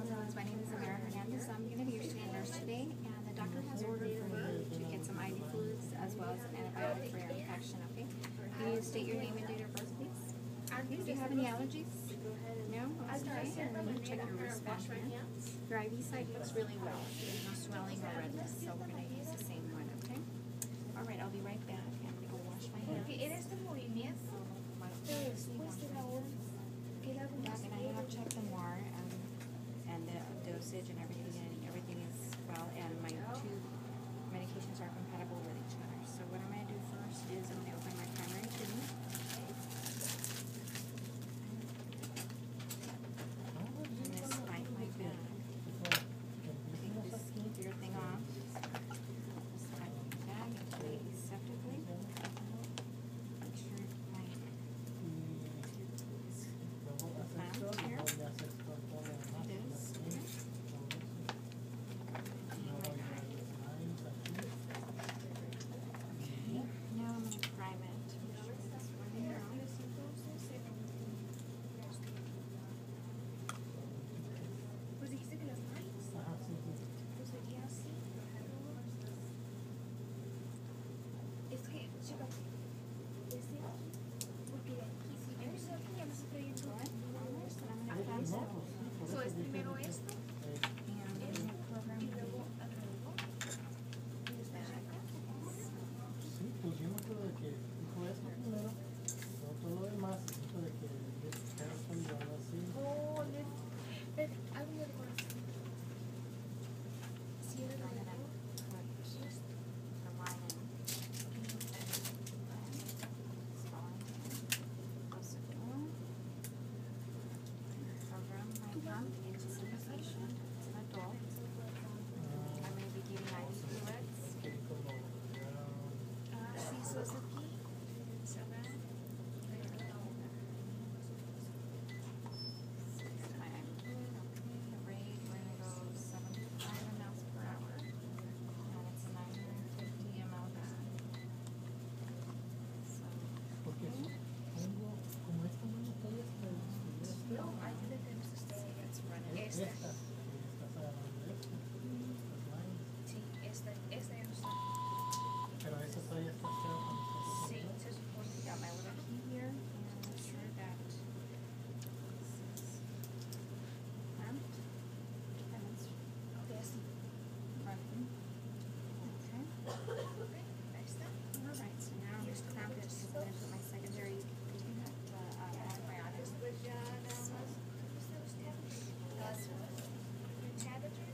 My name is Amara Hernandez. I'm going to be your student nurse today, and the doctor has ordered for you to get some IV fluids as well as an antibiotic for your infection, okay? Can you state your name and date of birth, please? Do you have any allergies? No? Okay, and let me check your wristband here. Your IV site looks really well. There's no swelling or redness, so we're going to use the same one, okay? All right, I'll be right back. I'm going to go wash my hands. En este movimiento, después de la hora, que la Yeah, and I have checked the more and the dosage and everything is well, and my two medications are compatible with each other. So what I'm going to do first is I'm going to open my primary kidney. I'm going to slide my bag. Take this clear thing off. Slide my bag into the receptacle. Make sure my clamp here. This. Okay, now I'm going to prime it. This one here. pues dijiste que las manos, pues sería así. Es que, chica, este aquí, porque de aquí, si yo estoy aquí, ya me estoy trayendo. Almost, and I'm going to clamp it. So, es primero esto, And I'm going to program y the luego alrededor, y después acá. Sí, pues yo me acuerdo de que dijo esto primero, luego todo lo demás, dijo de que era saludando así. Oh, espérate, algo de corazón. Si era I'm going to alrededor, put the line in. Close it down. Program my pump into the patient. It's an adult. I'm going to be giving IV fluids. Que como, sí, eso es aquí, se va. Time. Okay, the rate, we're going to go 75 mLs per hour. And it's a 950 ml bag. So, porque tengo como esta mano todavía está No, hay que detenerse este. it's running. Esta. estás agarrando esto, estas lines, Sí, esta ya no está. pero esta todavía está fea. Sí, se supone. Got my little key here, and make sure that this is clamped and it's Ok, así. running. Okay. Ok, ahí está. All right. So now I'm just clamped it because I'm going to put my secondary antibiotic. Después ya nada más. ¿Dónde está usted? El Chatterton.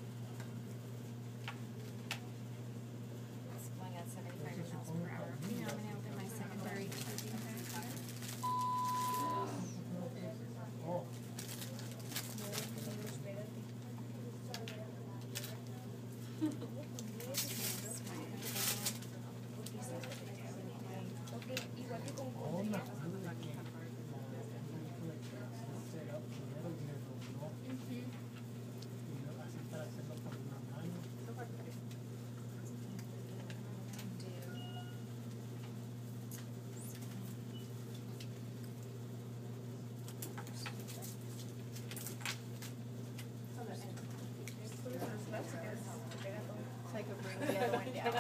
It's going at 75 mLs per hour. Now I'm going to open my secondary tubing bag. Oh, Ok, igual que con oh, me Contria. acuerdo de que dijo de que se era primero y me dobló, y luego así para hacerlo con una mano. It's like a bring the other one down.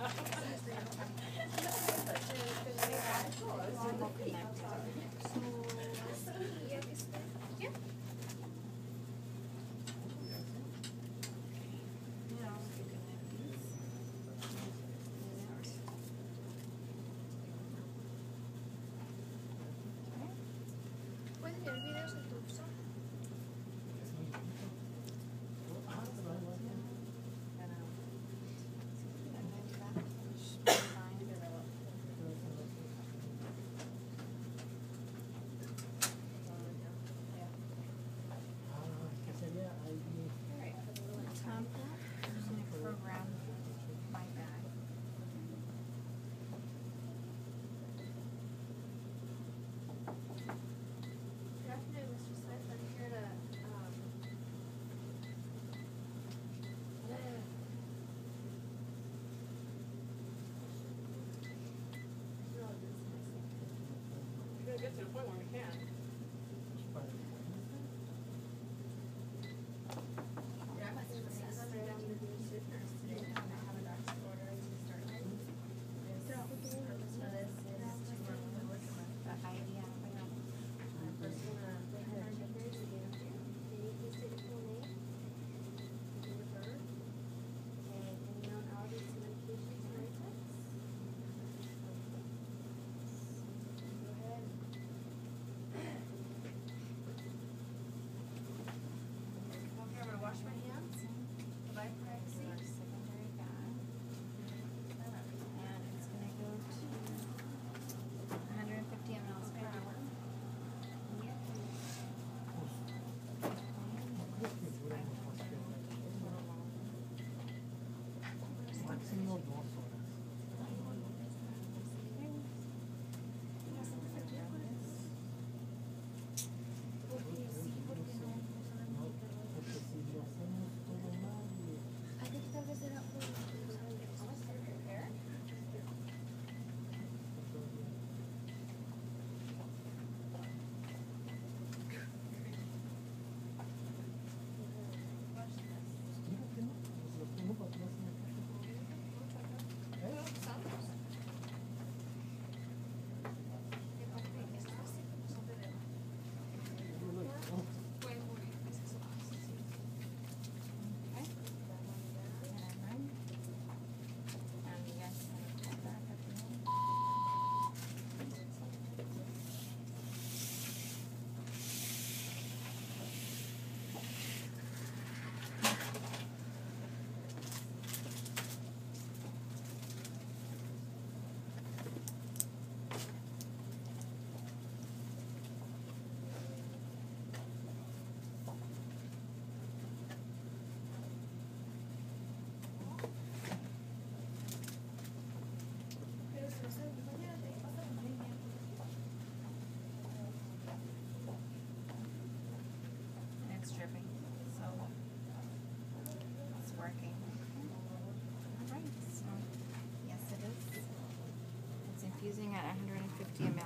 Sí, ya que está. Ya. ¿Puedes ver videos de tu uso? Ah, pero algo así.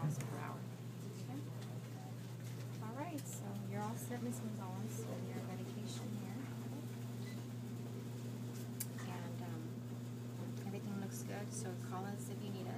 miles per hour. Okay. All right, so you're all set, Ms. Gonzalez, with your medication here. And everything looks good. So call us if you need